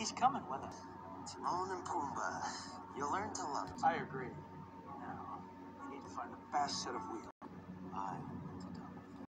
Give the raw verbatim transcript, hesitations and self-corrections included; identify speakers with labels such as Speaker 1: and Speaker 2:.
Speaker 1: He's coming with us.
Speaker 2: Timon and Pumbaa. You'll learn to love it.
Speaker 1: I agree. Now, we need to find the best set of wheels.